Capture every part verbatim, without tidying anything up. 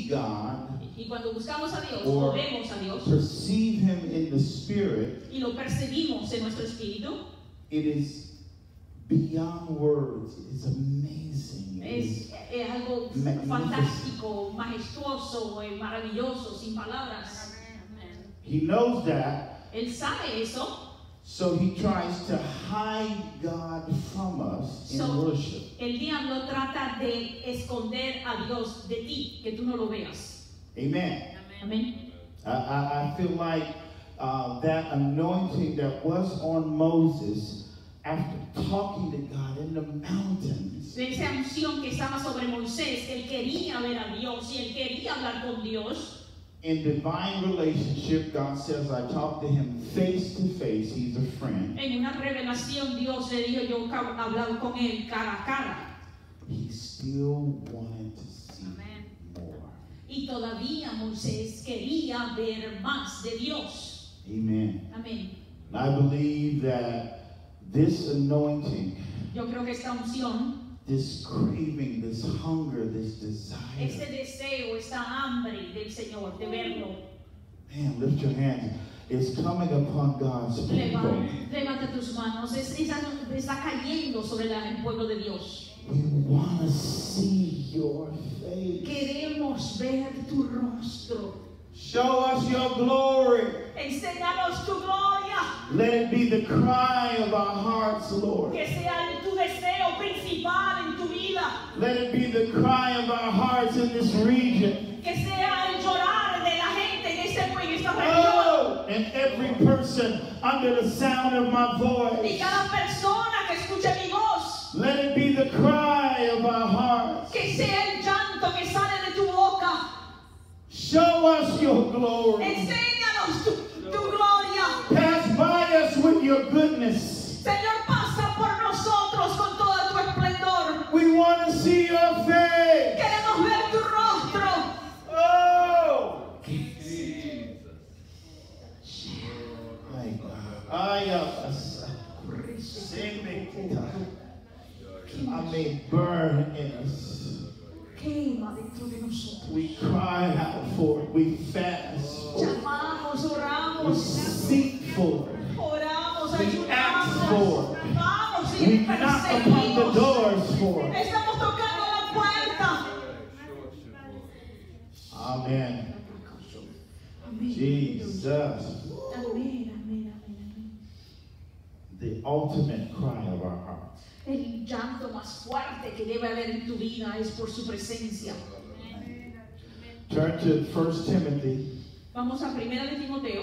see God, y cuando buscamos a Dios, or o vemos a Dios, perceive Him in the Spirit, y lo percibimos en nuestro espíritu, it is beyond words. It's amazing. It es, is es algo magnificent. fantástico, majestuoso, eh, maravilloso, sin palabras. He knows that, Él sabe eso, so He tries to hide God from us in So- worship. el diablo trata de esconder a Dios de ti, que tú no lo veas. Amen. Amén. I, I, I feel like uh, that anointing that was on Moses after talking to God in the mountains. Esa unción que estaba sobre Moisés, él quería ver a Dios y él quería hablar con Dios. In divine relationship, God says, I talk to him face to face. He's a friend. En una revelación Dios le dijo, yo he hablado con él cara a cara. He still wanted to see more. Y todavía Moisés quería ver más de Dios. Amen. Amén. And I believe that this anointing, Yo creo que esta unción, this craving, this hunger, this este desire, deseo, esta hambre del Señor, de verlo, man, lift your hands, is coming upon God's people. levanta, levanta tus manos, es, esa- está cayendo sobre la- el pueblo de Dios. We want to see your face. Queremos ver tu rostro. Show us your glory. Enséñanos tu gloria. Let it be the cry of our hearts, Lord. Que sea tu deseo principal en tu vida. Let it be the cry of our hearts in this region. Que sea el llorar de la gente en, este, en esta región. Oh, and every person under the sound of my Y voice. cada persona que escuche mi voz. Let it be the cry of our hearts. Que sea el llanto que sale de tu boca. Show us your glory. Enséñanos tu, tu gloria. Pass by us with your goodness. Señor, pasa por nosotros con todo tu esplendor. We want to see your face. Queremos ver tu rostro. Oh! Ay, ay, I may burn in us. Quema dentro de nosotros. We cry out for it. We fast. Llamamos, We oramos, seek for it. oramos, We ask for ayudamos, it. vamos We y knock upon the perseguimos. doors for it. Estamos tocando la puerta. Amen. Amén. Jesus. Amén, amén, amén, amén. The ultimate cry of our hearts. El llanto más fuerte que debe haber en tu vida es por su presencia. Turn to First Timothy. Vamos a Primera de Timoteo.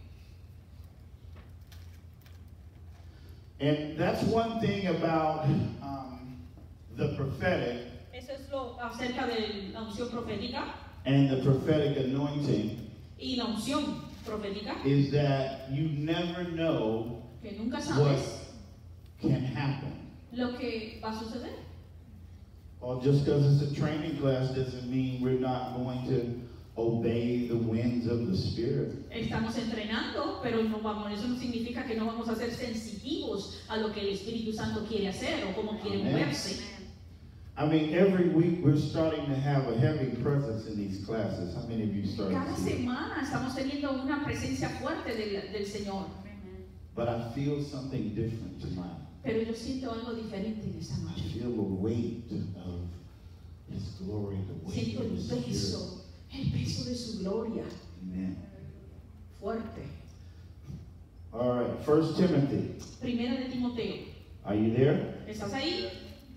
And that's one thing about um, the prophetic Eso es lo acerca de la unción profética and the prophetic anointing, y la unción profética, is that you never know que nunca what sabes can happen. lo que va a suceder. Or just because it's a training class doesn't mean we're not going to obey the winds of the Spirit. Estamos entrenando, pero no vamos, eso no significa que no vamos a ser sensitivos a lo que el Espíritu Santo quiere hacer o cómo quiere Amén. moverse. I mean, every week we're starting to have a heavy presence in these classes. How many of you started Cada to see it? semana estamos teniendo una presencia fuerte del, del Señor, But I feel something different tonight. pero yo siento algo diferente en esta I noche. feel the weight of His glory, the weight Siento of el His Spirit. peso, el peso de su gloria, Amen. fuerte. All right, First Timothy. Primera de Timoteo. Are you there? ¿Estás ahí?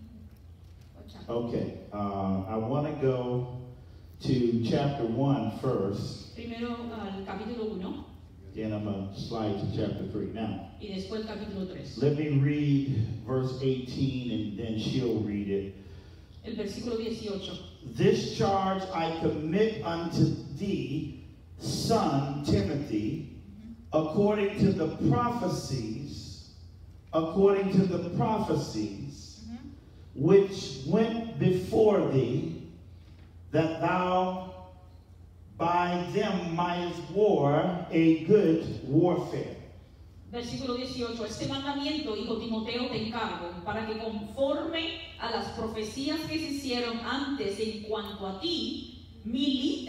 Okay. Uh, I want to go to chapter one first. Primero al capítulo uno Then I'm going to slide to chapter three. Now, y después el capítulo tres. let me read verse eighteen and then she'll read it. El versículo dieciocho. This charge I commit unto thee, son Timothy, according to the prophecies, according to the prophecies, which went before thee, that thou by them mightest war a good warfare. Versículo dieciocho. Este mandamiento, hijo Timoteo, te encargo, para que conforme a las profecías que se hicieron antes en cuanto a ti, milites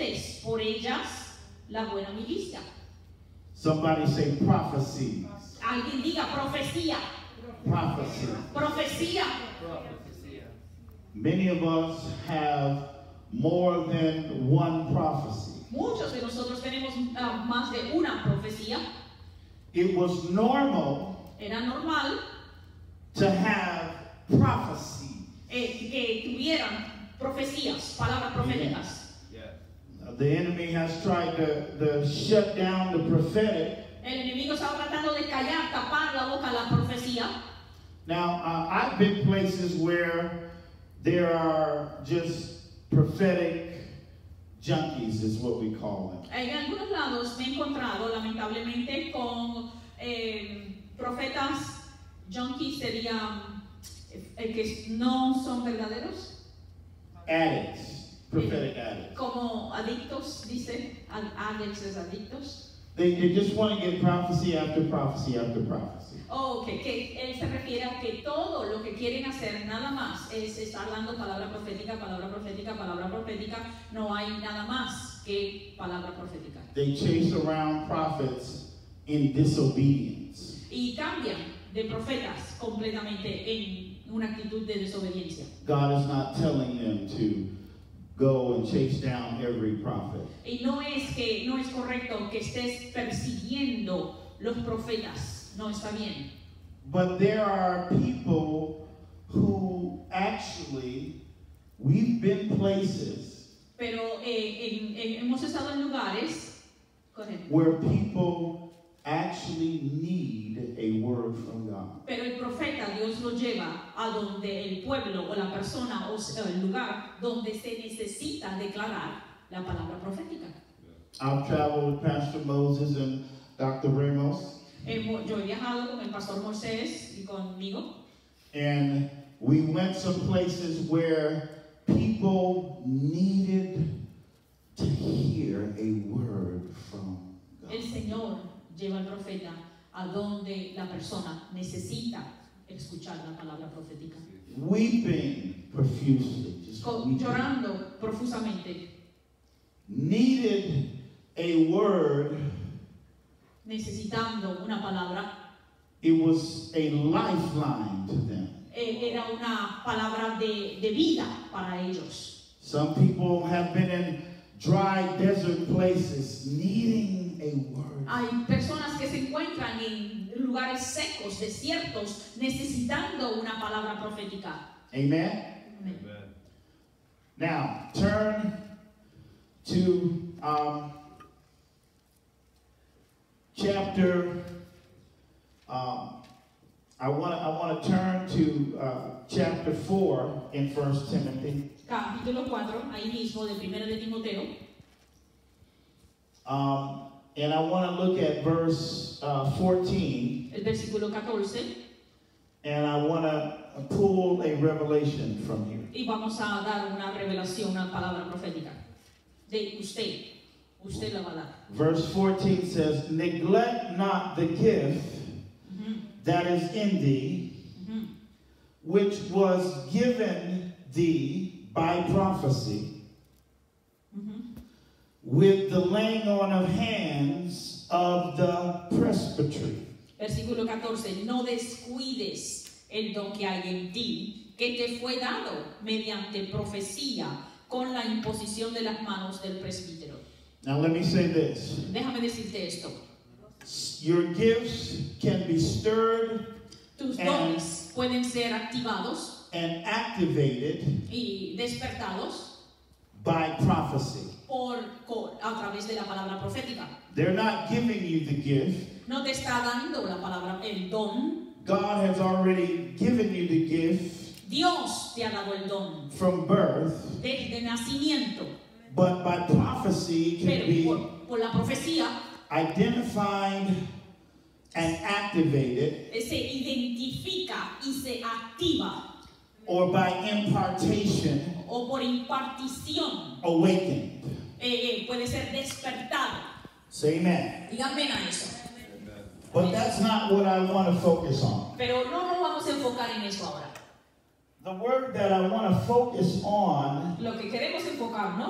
por ellas la buena milicia. Somebody say prophecy. Alguien diga profecía, Prophecy. profecía. Many of us have more than one prophecy. Muchos de nosotros tenemos uh, más de una profecía. It was normal Era normal to have prophecy. eh, que tuvieran profecías, palabras proféticas. Uh, The enemy has tried to, to shut down the prophetic. El enemigo estaba tratando de callar, tapar la boca a la profecía. Now, uh, I've been places where there are just prophetic junkies, is what we call them. En algunos lados me he encontrado, lamentablemente, con eh, profetas junkies, serían eh, que no son verdaderos, Addicts, prophetic addicts. como adictos, dice, ad- addicts es adictos. They, they just want to get prophecy after prophecy after prophecy. Oh, okay, que él se refiere a que todo lo que quieren hacer nada más es estar dando palabra profética, palabra profética, palabra profética. No hay nada más que palabra profética. They chase around prophets in disobedience. Y cambian de profetas completamente en una actitud de desobediencia. God is not telling them to go and chase down every prophet. Y no es que no es correcto que estés persiguiendo los profetas. No está bien. But there are people who actually, we've been places Pero eh, en- en- hemos estado en lugares correcto, where people actually need a word from God. pero el profeta Dios lo lleva a donde el pueblo o la persona o sea, el lugar donde se necesita declarar la palabra profética. I've traveled with Pastor Moses and Doctor Ramos, Hemo- Yo he viajado con el pastor Moisés y conmigo and we went some places where people needed to hear a word from el God. Señor lleva al profeta a donde la persona necesita escuchar la palabra profética. Weeping profusely, just Co- weeping. Llorando profusamente, Needed a word. necesitando una palabra. It was a lifeline to them. Eh, era una palabra de, de vida para ellos. Some people have been in dry desert places needing a word. Hay personas que se encuentran en lugares secos, desiertos, necesitando una palabra profética. Amen? Amén. Now, turn to um, chapter, um, I want to I want to turn to uh, chapter four in First Timothy. Capítulo cuatro, ahí mismo de Primera de Timoteo. Um, and I want to look at verse uh, fourteen, El versículo catorce, and I want to pull a revelation from here. y vamos a dar una revelación, una palabra profética de usted. Usted la va a dar. Verse fourteen says, "Neglect not the gift Ujú, that is in thee, ujú. which was given thee by prophecy, Ujú. with the laying on of hands of the presbytery." Versículo catorce, no descuides el don que hay en ti, que te fue dado mediante profecía con la imposición de las manos del presbítero. Now let me say this. Déjame decirte esto, Your gifts can be stirred tus And- dones pueden ser activados and activated y despertados by prophecy. por, por- a través de la palabra profética. They're not giving you the gift. No te está dando la palabra, el don. God has already given you the gift Dios te ha dado el don from birth, desde nacimiento, but by prophecy it can pero be por, por la profecía identified and activated, se identifica y se activa, or by impartation o por impartición awakened. eh, eh, puede ser despertado. Say amen. Díganme a eso. But that's not what I want to focus on. Pero no nos vamos a enfocar en eso ahora. The word that I want to focus on Lo que queremos enfocarnos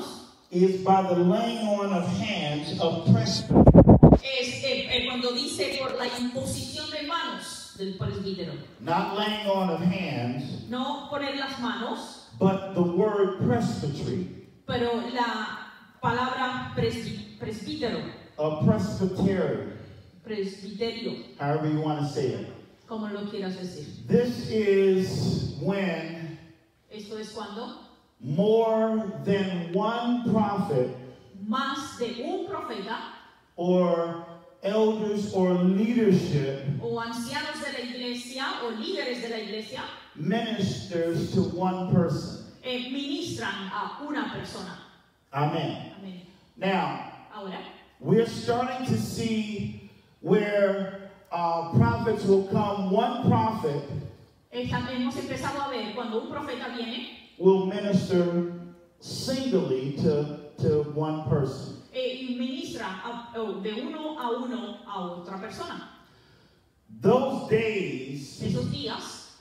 is by the laying on of hands of presbytery. Es eh, eh, cuando dice por la imposición de manos del presbítero. Not laying on of hands, No poner las manos, but the word presbytery, pero la palabra presbi- presbítero, a presbytery, presbiterio, however you want to say it. como lo quieras decir. This is when Esto es cuando more than one prophet más de un profeta or elders or leadership o ancianos de la iglesia o líderes de la iglesia ministers to one person. eh, ministran a una persona. Amen. Amén. Now, Ahora, we're starting to see where uh, prophets will come. One prophet esta- hemos empezado a ver cuando un profeta viene will minister singly to, to one person. eh, y ministra a- o de uno a uno a otra persona. Those days Esos días,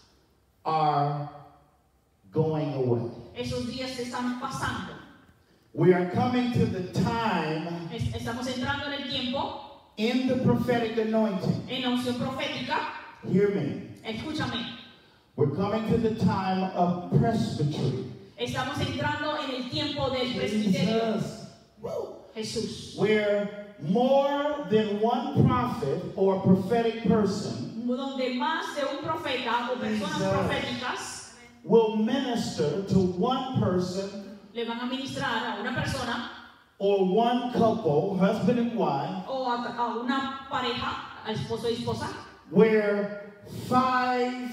are going away. esos días se están pasando. We are coming to the time Es- estamos entrando en el tiempo in the prophetic anointing. en la unción profética. Hear me. Escúchame, We're coming to the time of presbytery. estamos entrando en el tiempo del presbiterio. Jesus. Woo. Jesús. Where more than one prophet or prophetic person Donde más de un profeta o personas Jesus. proféticas will minister to one person le van a ministrar a una persona or one couple, husband and wife, o a, a una pareja, a esposo y esposa, where five,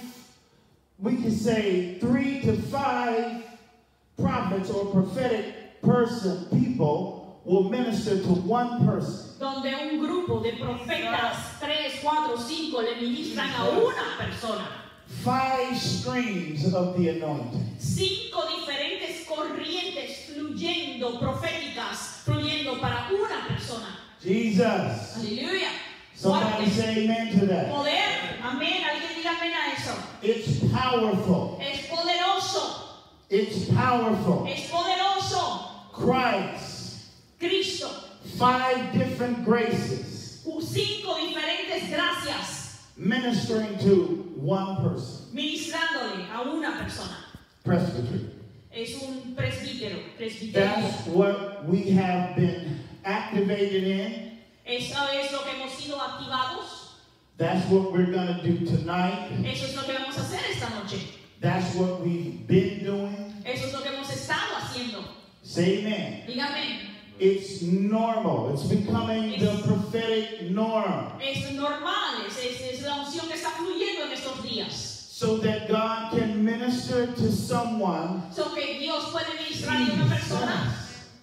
we can say three to five prophets or prophetic person, people will minister to one person. donde un grupo de profetas, tres, cuatro, cinco, le ministran a una persona. Five streams of the anointing. Cinco diferentes corrientes fluyendo, proféticas, fluyendo para una persona. Jesus. Aleluya. Somebody Fuerte. say amen to that. Poder. Amén. Alguien diga amén a eso. It's powerful. Es poderoso. It's powerful. Es poderoso. Christ. Cristo. Five different graces Cinco diferentes gracias ministering to one person. ministrándole a una persona. Presbytery. Es un presbítero, presbiterio. That's what we have been activated in. Eso es lo que hemos sido activados. That's what we're going to do tonight. Eso es lo que vamos a hacer esta noche. That's what we've been doing. Eso es lo que hemos estado haciendo. Say amen. Dígame. It's normal. It's becoming the prophetic norm. Es normal, es, es, es la unción que está fluyendo en estos días. So that God can minister to someone So que Dios puede ministrar a una persona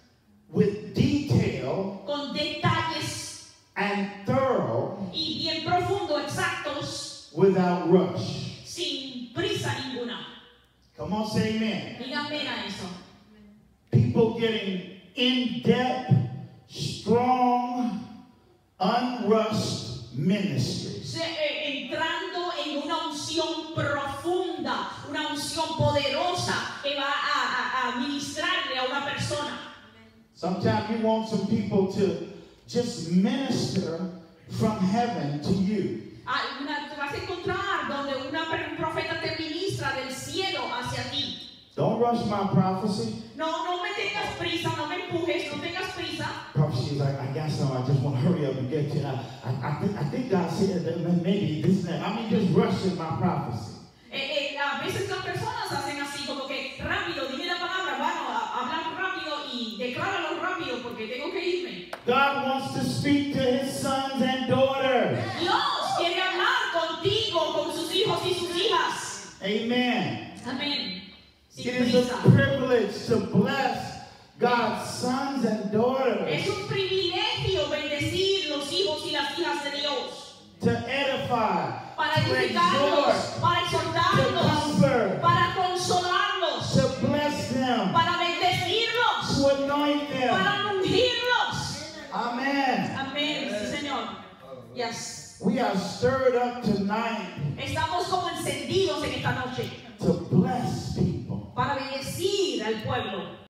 with detail con detalles and thorough y bien profundo, exactos, without rush. sin prisa ninguna. Come on, say amen. Dígame a eso. People getting in-depth, strong, unrushed ministries. Se- eh, entrando en una unción profunda, una unción poderosa que va a, a, a ministrarle a una persona. Sometimes you want some people to just minister from heaven to you. Ah, una- te vas a encontrar donde una, un profeta te ministra del cielo hacia ti. Don't rush my prophecy. No, no me tengas prisa, no me empujes, no tengas prisa. Prophecy is like, I got some, I just want to hurry up and get to it. I, I, I, think, I think God said that maybe this and that. I mean, just rushing my prophecy. Eh, eh, a veces las personas hacen así, como que rápido, dime la palabra, bueno, a- hablar rápido y decláralo rápido porque tengo que irme. God wants to speak to his sons and daughters. Dios quiere hablar contigo, con sus hijos y sus hijas. Amen. Amén. Sin It is a prisa. privilege to bless God's sons and daughters, Es un privilegio bendecir los hijos y las hijas de Dios. to edify, Para to edificarlos, exhort, para to exhortarlos, comfort, para consolarlos, to bless them, para bendecirlos, to anoint them. para ungirlos. Amen. Amén, sí, Señor. Yes. We are stirred up tonight Estamos como encendidos en esta noche to bless people. para bendecir al pueblo.